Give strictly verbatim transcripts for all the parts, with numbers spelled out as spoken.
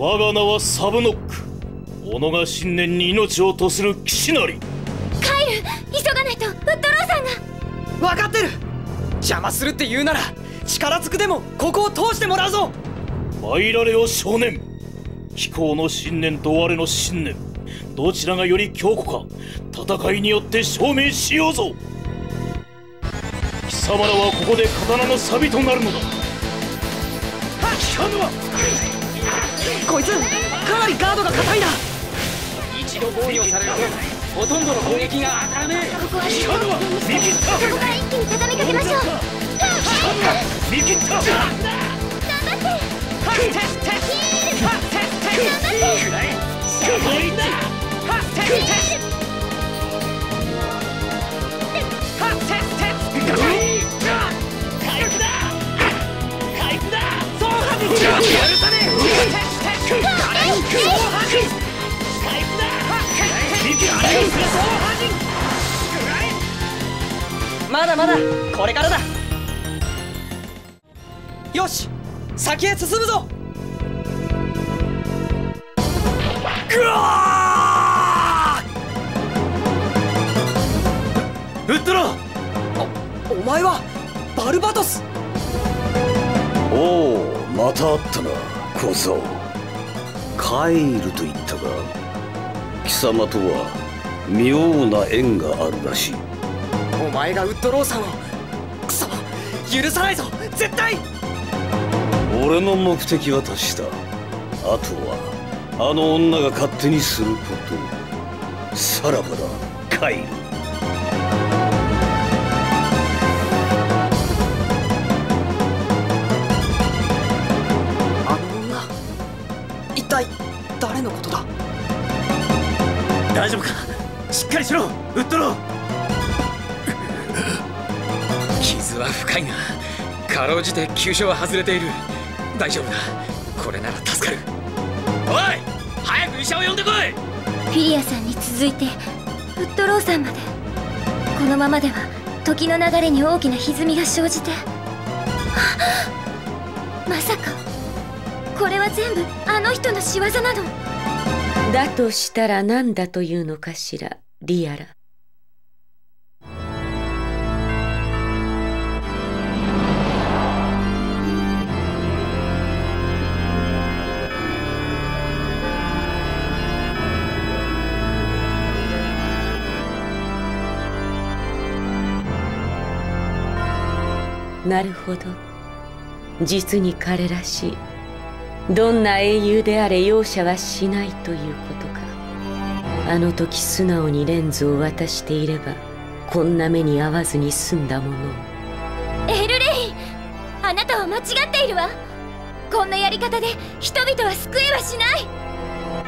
我が名はサブノック。己が信念に命を賭する騎士なり。 帰る、急がないとウッドローさんが。 分かってる。邪魔するって言うなら力ずくでもここを通してもらうぞ。 参られよ少年。貴公の信念と我の信念、どちらがより強固か戦いによって証明しようぞ。貴様らはここで刀の錆となるのだ。聞かぬわ。 こいつかなりガードが硬いな。 一度防御されるとほとんどの攻撃が当たらねえ。 ここは一気に畳みかけましょう。 見切った。 頑張って。 はっテステスはっテステス頑張って。 くらいしゃべりだ。はっテステスはっテステスくらい回復だ回復だそうはず許さねえ。はっテステスくらいそうはず回復だはっテステスくらいそうはずくらいまだまだこれからだ。よし先へ進むぞ。ぐわウッドロー。 お、お前はバルバトス。 おお、また会ったな小僧。帰ると言ったが、貴様とは妙な縁があるらしい。 お前がウッドローさんをクソ許さないぞ絶対。 俺の目的は達した。あとはあの女が勝手にすること。さらばだ帰る。 あの女一体誰のことだ。 大丈夫か。しっかりしろウッドロー。 傷は深いがかろうじて急所は外れている。大丈夫だ。これなら助かる。おい早く医者を呼んでこい。 フィリアさんに続いてウッドローさんまで。このままでは時の流れに大きな歪みが生じて。まさかこれは全部あの人の仕業なの。 だとしたら何だというのかしら、リアラ。なるほど、実に彼らしい。どんな英雄であれ容赦はしないということか。あの時素直にレンズを渡していればこんな目に遭わずに済んだものを。 エルレイン、あなたは間違っているわ。こんなやり方で人々は救えはしない。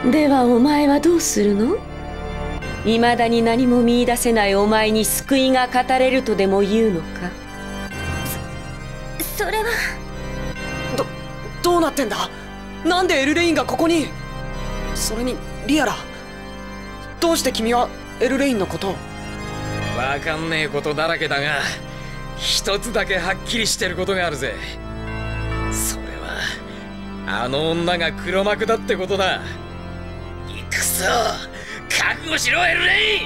ではお前はどうするの？未だに何も見出せないお前に救いが語れるとでも言うのか？ それはどどうなってんだ。なんでエルレインがここに。それにリアラ、どうして君はエルレインのことを。 わかんねえことだらけだが一つだけはっきりしてることがあるぜ。それはあの女が黒幕だってことだ。いくぞ覚悟しろエルレ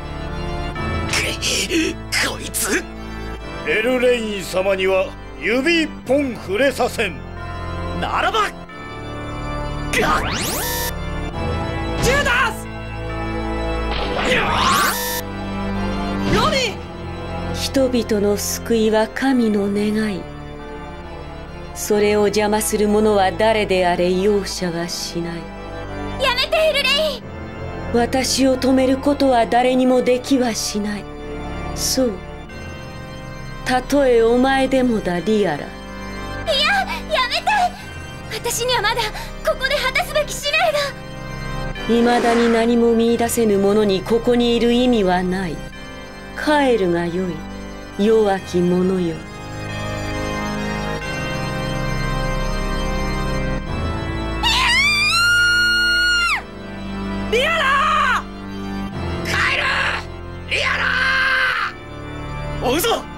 イン。こいつエルレイン様には指一本触れさせん。 ならばジューダスロニー。 人々の救いは神の願い。それを邪魔する者は誰であれ容赦はしない。 やめてエルレイン。 私を止めることは誰にもできはしない。そう、たとえお前でもだリアラ。 いや、やめて。私にはまだここで果たすべき使命が。 未だに何も見出せぬ者にここにいる意味はない。帰るがよい、弱き者よ。 リアラ帰るリアラ。 追うぞ。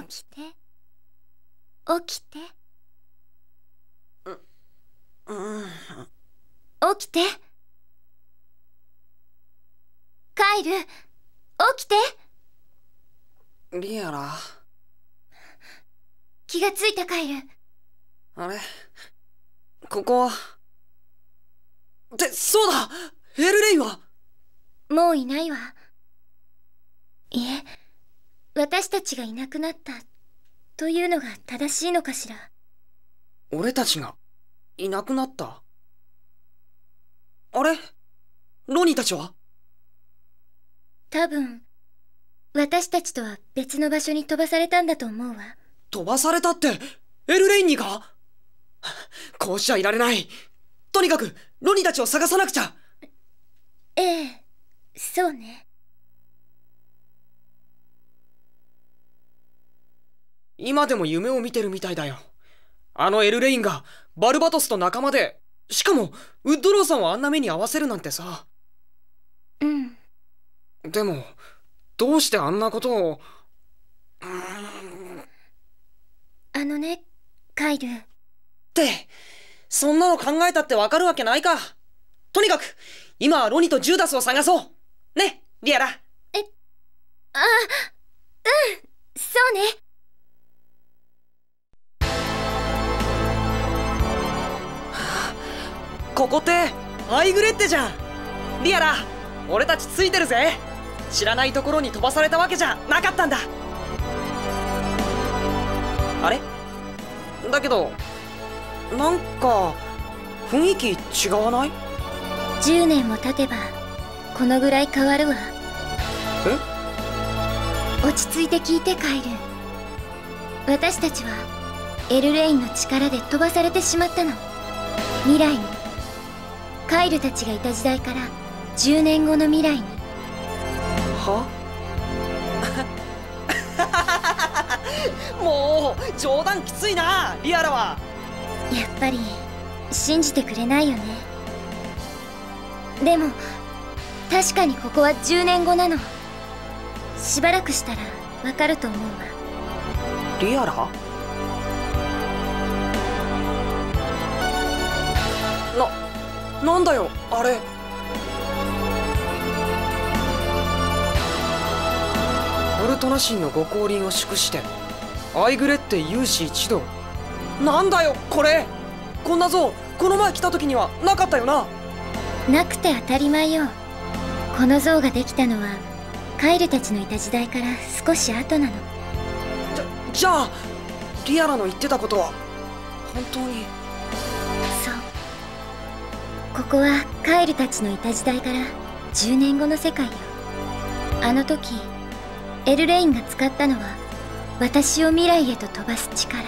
起きて起きて起きてカイル、起きて。 リアラ、 気がついたカイル。 あれ、ここは。ってそうだ、エルレイはもういないわ。いえ、私たちがいなくなったというのが正しいのかしら。 俺たちがいなくなった？あれ、ロニーたちは？ 多分私たちとは別の場所に飛ばされたんだと思うわ。 飛ばされたってエルレインにか？こうしちゃいられない。とにかくロニーたちを探さなくちゃ。 ええ、そうね。 今でも夢を見てるみたいだよ。あのエルレインがバルバトスと仲間で、しかもウッドローさんをあんな目に遭わせるなんてさ。 うん。 でもどうしてあんなことを。 あのね、カイル。 って、そんなの考えたってわかるわけないか。とにかく今はロニとジューダスを探そう。ね、リアラ。 え、あ、うん、そうね。 ここってアイグレッテじゃん。リアラ、俺たちついてるぜ。知らないところに飛ばされたわけじゃなかったんだ。あれだけど、なんか雰囲気違わない？ じゅうねんも経てばこのぐらい変わるわ。 え？ 落ち着いて聞いてカイル。私たちはエルレインの力で飛ばされてしまったの。未来に。カイルたちがいた時代からじゅうねんごの未来に。 は？もう冗談きついな、リアラは。 やっぱり信じてくれないよね。でも確かにここはじゅうねんごなの。しばらくしたらわかると思うわ。 リアラ？な、なんだよあれ。オルトナ神のご降臨を祝してアイグレッテ勇士一同。なんだよこれ。こんな像この前来た時にはなかったよな。 なくて当たり前よ。この像ができたのはカイルたちのいた時代から少し後なの。 じゃじゃあリアラの言ってたことは本当に。 そう、ここはカイルたちのいた時代からじゅうねんごの世界よ。あの時エルレインが使ったのは私を未来へと飛ばす力。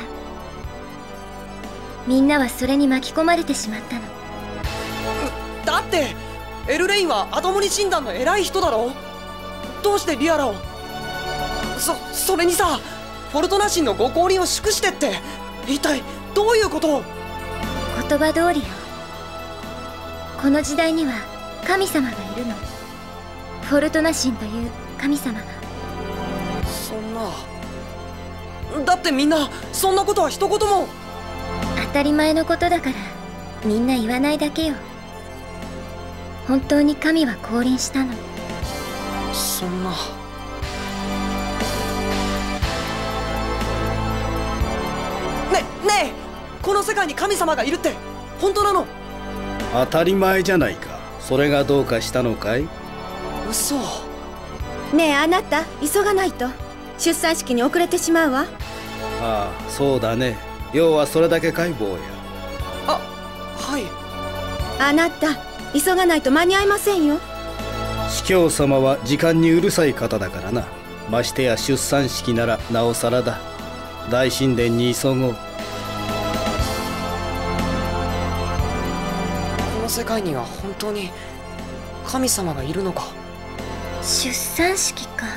みんなはそれに巻き込まれてしまったの。 だってエルレインはアトモリ神団の偉い人だろ。どうしてリアラを。そそれにさ、フォルトナ神のご降臨を祝してって一体どういうこと？ 言葉通りよ。この時代には神様がいるの。フォルトナ神という神様が。 そんな。だってみんなそんなことは一言も。 当たり前のことだからみんな言わないだけよ。本当に神は降臨したの。 そんな。ねねえ、この世界に神様がいるって本当なの？ 当たり前じゃないか。それがどうかしたのかい？ 嘘。 ねえあなた、急がないと出産式に遅れてしまうわ。 ああ、そうだね。要はそれだけかい坊や。 あ、はい。 あなた、急がないと間に合いませんよ。 司教様は時間にうるさい方だからな。ましてや出産式ならなおさらだ。大神殿に急ごう。この世界には本当に神様がいるのか？ 出産式か。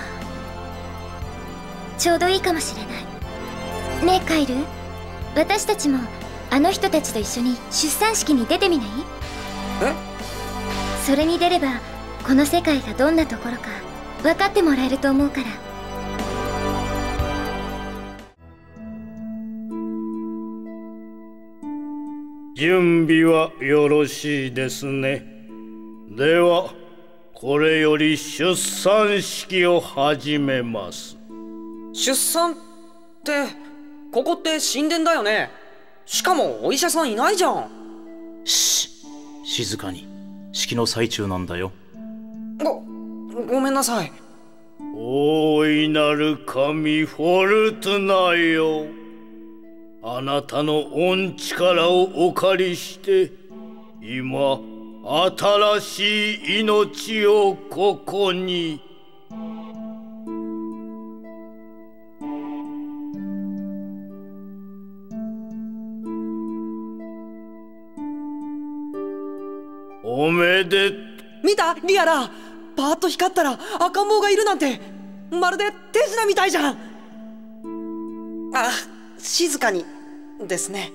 ちょうどいいかもしれない。ねえカイル、私たちもあの人たちと一緒に出産式に出てみない？ え？ それに出ればこの世界がどんなところか分かってもらえると思うから。 準備はよろしいですね。ではこれより出産式を始めます。 出産って、ここって神殿だよね。しかもお医者さんいないじゃん。 し静かに。式の最中なんだよ。 ごごめんなさい。 大いなる神フォルトゥナよ、あなたの御力をお借りして今新しい命をここに。おめでとう。 見たリアラ、パーッと光ったら赤ん坊がいるなんて、まるで手品みたいじゃん。あ、静かにですね。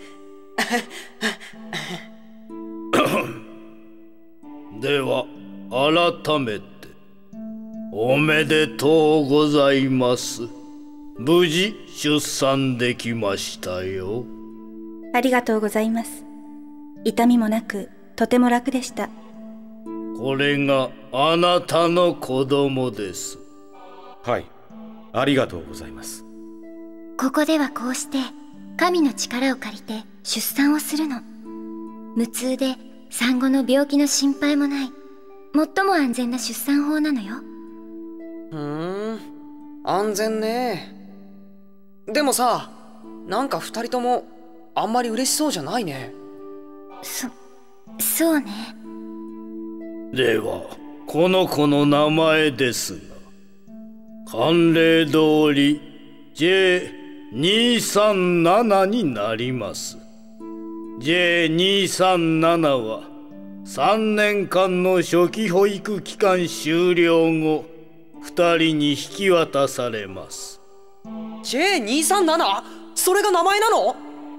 では改めておめでとうございます。無事出産できましたよ。 ありがとうございます。痛みもなくとても楽でした。 これがあなたの子供です。 はい、ありがとうございます。 ここではこうして神の力を借りて出産をするの。無痛で産後の病気の心配もない、最も安全な出産法なのよ。 ふーん、安全ね。でもさ、なんか二人ともあんまり嬉しそうじゃないね。 そそうね。 ではこの子の名前ですが、慣例通り ジェイにひゃくさんじゅうなな になります。 ジェイにひゃくさんじゅうなな はさんねんかんの初期保育期間終了後ふたりに引き渡されます。 ジェイにひゃくさんじゅうなな？ それが名前なの？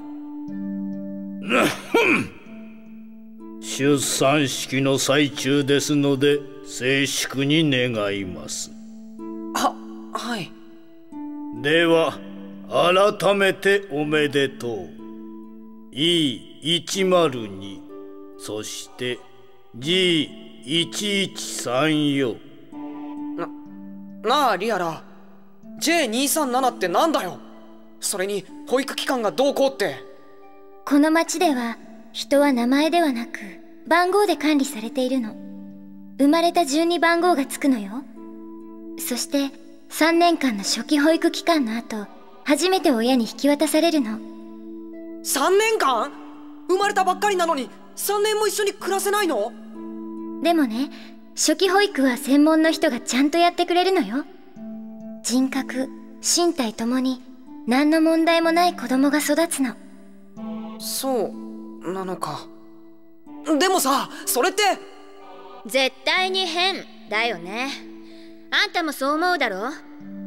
出産式の最中ですので静粛に願います。 は、はい。 では改めておめでとう。 イーいちまるに そして ジーいちいちさん よ。 な、なあリアラ、 ジェイにひゃくさんじゅうなな ってなんだよ。それに保育期間がどうこうって。 この町では人は名前ではなく番号で管理されているの。生まれた順に番号がつくのよ。そしてさんねんかんの初期保育期間の後、初めて親に引き渡されるの。 さんねんかん？生まれたばっかりなのにさんねんも一緒に暮らせないの？ でもね、初期保育は専門の人がちゃんとやってくれるのよ。人格、身体ともに何の問題もない子供が育つの。 そうなのか。でもさ、それって絶対に変だよね。あんたもそう思うだろ？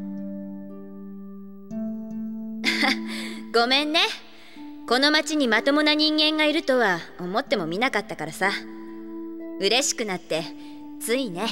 ごめんね。この町にまともな人間がいるとは思ってもみなかったからさ。嬉しくなってついね。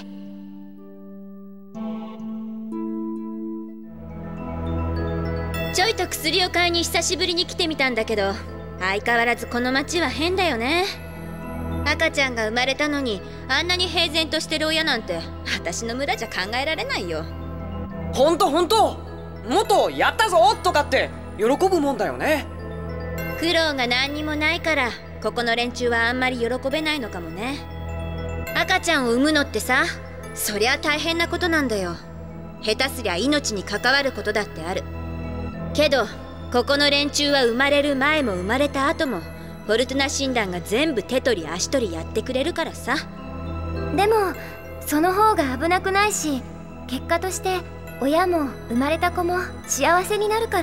ちょいと薬を買いに久しぶりに来てみたんだけど、相変わらずこの町は変だよね。赤ちゃんが生まれたのにあんなに平然としてる親なんて私の村じゃ考えられないよ。 ほんとほんと、もっとやったぞとかって喜ぶもんだよね。 苦労が何にもないからここの連中はあんまり喜べないのかもね。赤ちゃんを産むのってさ、そりゃ大変なことなんだよ。下手すりゃ命に関わることだってあるけど、ここの連中は生まれる前も生まれた後もフォルトゥナ診断が全部手取り足取りやってくれるからさ。 でもその方が危なくないし、結果として親も生まれた子も幸せになるから。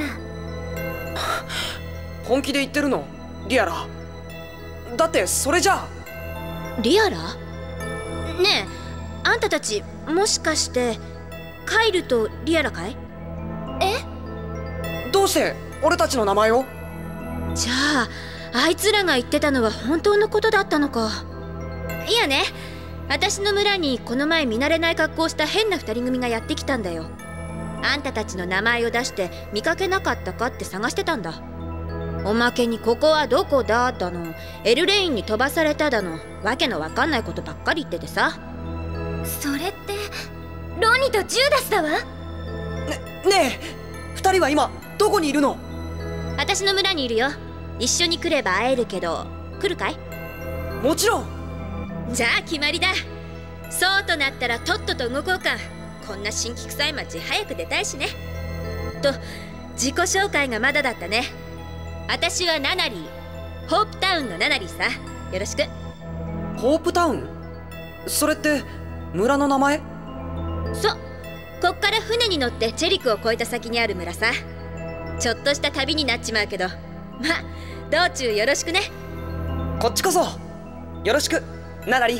本気で言ってるのリアラ？だってそれじゃあ。 リアラ？ねえ、あんたたちもしかしてカイルとリアラかい？ え？ どうして俺たちの名前を？ じゃああいつらが言ってたのは本当のことだったのか。いやね、私の村にこの前見慣れない格好をした変な二人組がやってきたんだよ。あんたたちの名前を出して見かけなかったかって探してたんだ。 おまけにここはどこだだの、エルレインに飛ばされただの、わけのわかんないことばっかり言っててさ。 それってロニとジューダスだわ。 ねねえ、二人は今どこにいるの？ 私の村にいるよ。一緒に来れば会えるけど、来るかい？ もちろん。 じゃあ決まりだ。そうとなったらとっとと動こうか。こんな新規臭い町早く出たいしね。と自己紹介がまだだったね。私はナナリー、ホープタウンのナナリーさ。よろしく。 ホープタウン？それって村の名前？ そう、こっから船に乗ってチェリクを越えた先にある村さ。ちょっとした旅になっちまうけど、まあ道中よろしくね。 こっちこそよろしく、ナナリ。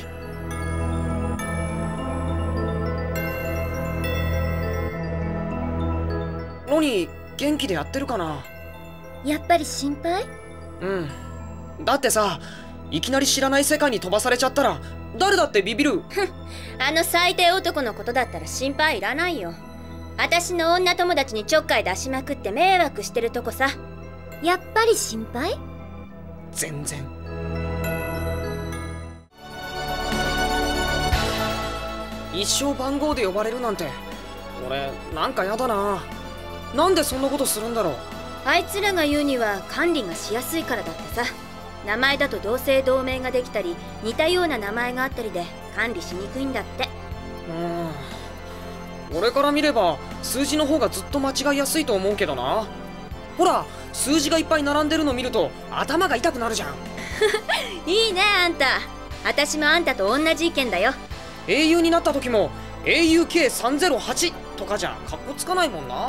ロニー元気でやってるかな？ やっぱり心配？ うん。だってさ、いきなり知らない世界に飛ばされちゃったら誰だってビビる。 あの最低男のことだったら心配いらないよ。私の女友達にちょっかい出しまくって迷惑してるとこさ。 やっぱり心配？ 全然。一生番号で呼ばれるなんて俺なんかやだな。なんでそんなことするんだろう。 あいつらが言うには管理がしやすいからだってさ。名前だと同姓同名ができたり似たような名前があったりで管理しにくいんだって。 うん、俺から見れば数字の方がずっと間違いやすいと思うけどな。ほら数字がいっぱい並んでるの見ると頭が痛くなるじゃん。 いいねあんた。私もあんたと同じ意見だよ。 英雄になった時も エーユーケーさんぜろはち とかじゃカッコつかないもんな。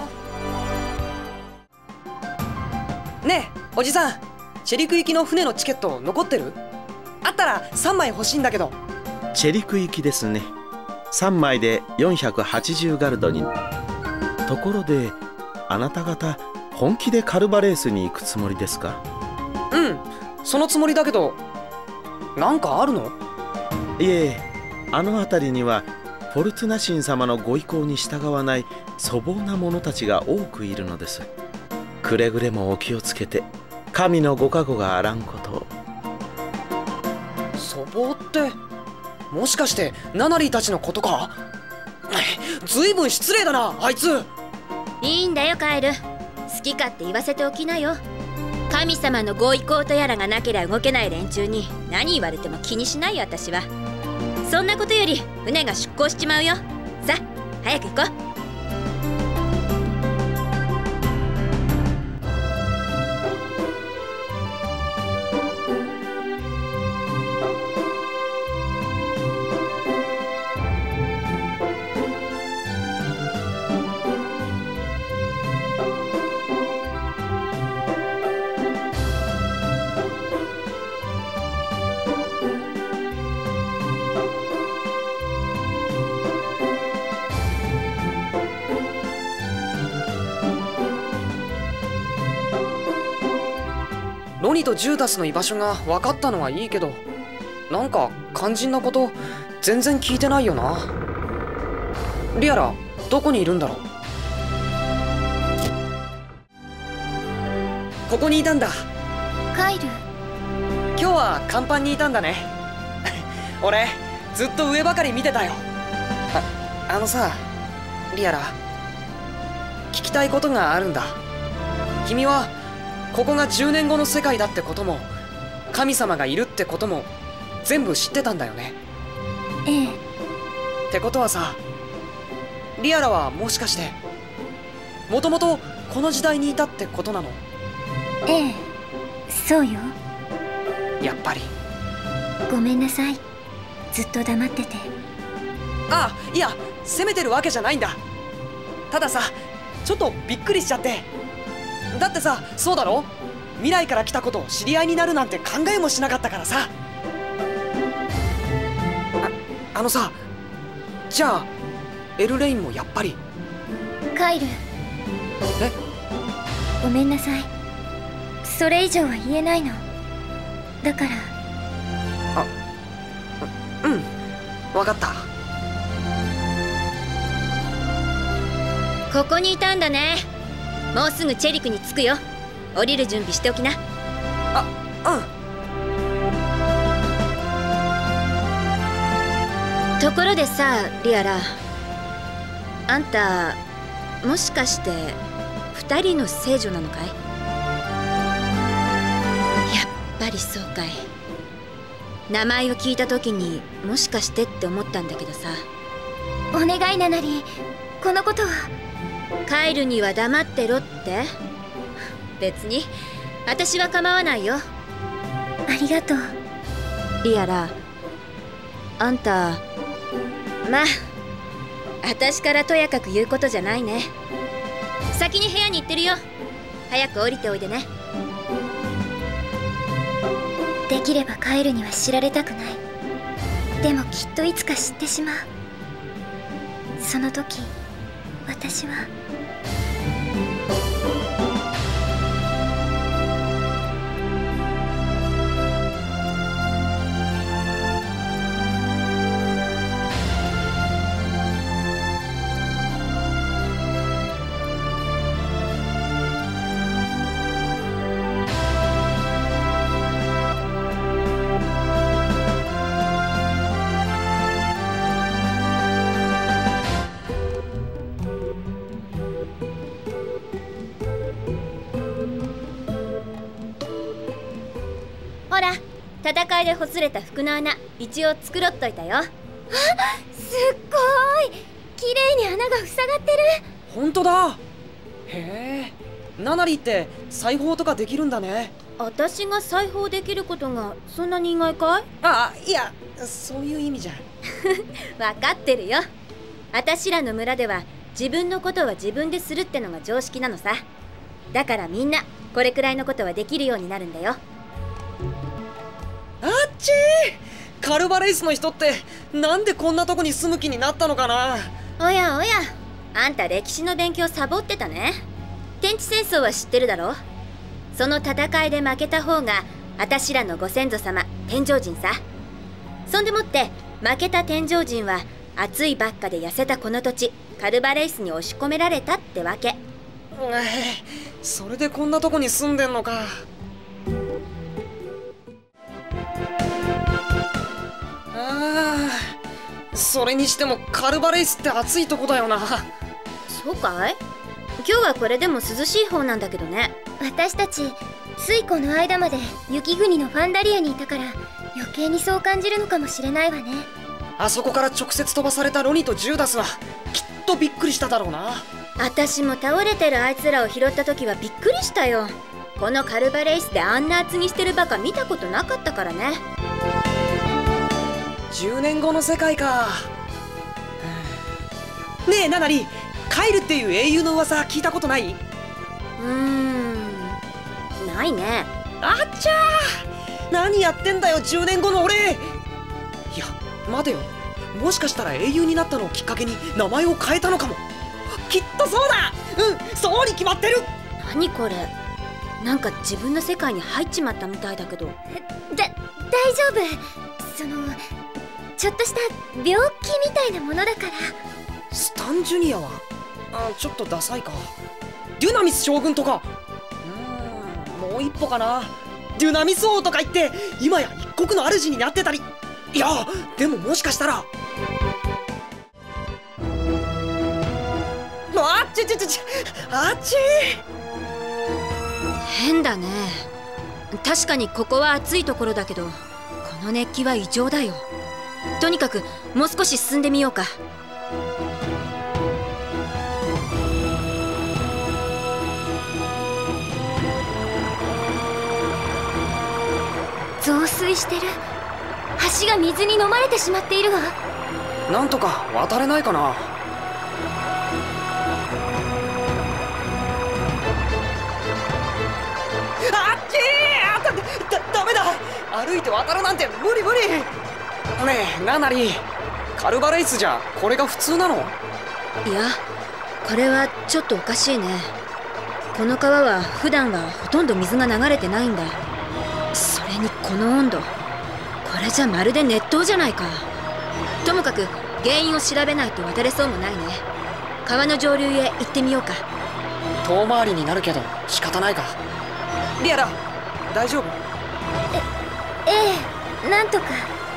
ねえおじさん、チェリク行きの船のチケット残ってる？あったらさんまい欲しいんだけど。 チェリク行きですね。さんまいでよんひゃくはちじゅうガルドに。ところであなた方本気でカルバレースに行くつもりですか？ うん、そのつもりだけど、なんかあるの？ いえ、あの辺りにはフォルトゥナ神様のご意向に従わない粗暴な者たちが多くいるのです。くれぐれもお気をつけて、神のご加護があらんことを。 粗暴ってもしかしてナナリーたちのことか？ずいぶん失礼だなあいつ。 いいんだよカエル、好き勝手言わせておきなよ。神様のご意向とやらがなけりゃ動けない連中に何言われても気にしないよ私は。そんなことより船が出港しちまうよ。さあ早く行こう。 ロニとジューダスの居場所が分かったのはいいけど、なんか肝心なこと全然聞いてないよな。リアラどこにいるんだろう。ここにいたんだ。 カイル、 今日は甲板にいたんだね。俺ずっと上ばかり見てたよ。あ、あのさリアラ、聞きたいことがあるんだ。君はここがじゅうねんごの世界だってことも神様がいるってことも全部知ってたんだよね。 ええ。 ってことはさ、リアラはもしかしてもともとこの時代にいたってことなの？ ええ、そうよ。 やっぱり。 ごめんなさい、ずっと黙ってて。 ああ、いや責めてるわけじゃないんだ。たださちょっとびっくりしちゃって。だってさ、そうだろ、未来から来たことを知り合いになるなんて考えもしなかったからさ。あ、あのさ、じゃあエルレインもやっぱり。 カイル、 え、 ごめんなさい、それ以上は言えないの。だから。 あ、うん、分かった。 ここにいたんだね。もうすぐチェリクに着くよ。 降りる準備しておきな。 あ、 うん。ところでさ、リアラ、あんたもしかして二人の聖女なのかい？やっぱりそうかい。名前を聞いた時にもしかしてって思ったんだけどさ。 お願いナナリ、このことは。 カイルには黙ってろって？別に私は構わないよ。 ありがとう。 リアラ、あんた、まあ私からとやかく言うことじゃないね。先に部屋に行ってるよ。早く降りておいでね。 できればカエルには知られたくない。でもきっといつか知ってしまう。その時私はほら、戦いでほつれた服の穴一応作ろっといたよ。あ、 すっごーい、綺麗に穴が塞がってる。 ほんとだ。へえ、ナナリって裁縫とかできるんだね。 私が裁縫できることがそんなに意外かい？ あ、いや、そういう意味じゃ。 分かってるよ。私らの村では自分のことは自分でするってのが常識なのさ。だからみんなこれくらいのことはできるようになるんだよ。 あっちー、カルバレイスの人ってなんでこんなとこに住む気になったのかな。 おやおや、あんた歴史の勉強サボってたね。天地戦争は知ってるだろ。その戦いで負けた方が私らのご先祖様天上人さ。そんでもって負けた天上人は暑いばっかで痩せたこの土地カルバレイスに押し込められたってわけ。 それでこんなとこに住んでんのか。ああ、それにしてもカルバレイスって暑いとこだよな。 そうかい？今日はこれでも涼しい方なんだけどね。 私たちついこの間まで雪国のファンダリアにいたから余計にそう感じるのかもしれないわね。 あそこから直接飛ばされたロニとジューダスはきっとびっくりしただろうな。 私も倒れてるあいつらを拾った時はびっくりしたよ。このカルバレイスであんな厚着してるバカ見たことなかったからね。 じゅうねんごの世界か。ねえナナリ、カイルっていう英雄の噂聞いたことない？ うーん、ないね。 あっちゃー、何やってんだよじゅうねんごの俺。いや待てよ、もしかしたら英雄になったのをきっかけに名前を変えたのかも。きっとそうだ。うん、そうに決まってる。 何これ、なんか自分の世界に入っちまったみたいだけど。だ大丈夫。そのちょっとした病気みたいなものだから。 スタンジュニアはあちょっとダサいか。デュナミス将軍とか、うーん、もう一歩かな。デュナミス王とか言って今や一国の主になってたり。いやでももしかしたら、あっちちちちあっち変だね。確かにここは暑いところだけどこの熱気は異常だよ。とにかくもう少し進んでみようか。 増水してる。橋が水に飲まれてしまっているわ。 なんとか渡れないかな。あっちー、あだだダメだ、歩いて渡るなんて無理無理。ねえナナリ、カルバレイスじゃこれが普通なの？ いや、これはちょっとおかしいね。この川は普段はほとんど水が流れてないんだ。それにこの温度、これじゃまるで熱湯じゃないか。ともかく原因を調べないと渡れそうもないね。川の上流へ行ってみようか。 遠回りになるけど仕方ないか。 リアラ大丈夫？ えええなんとか。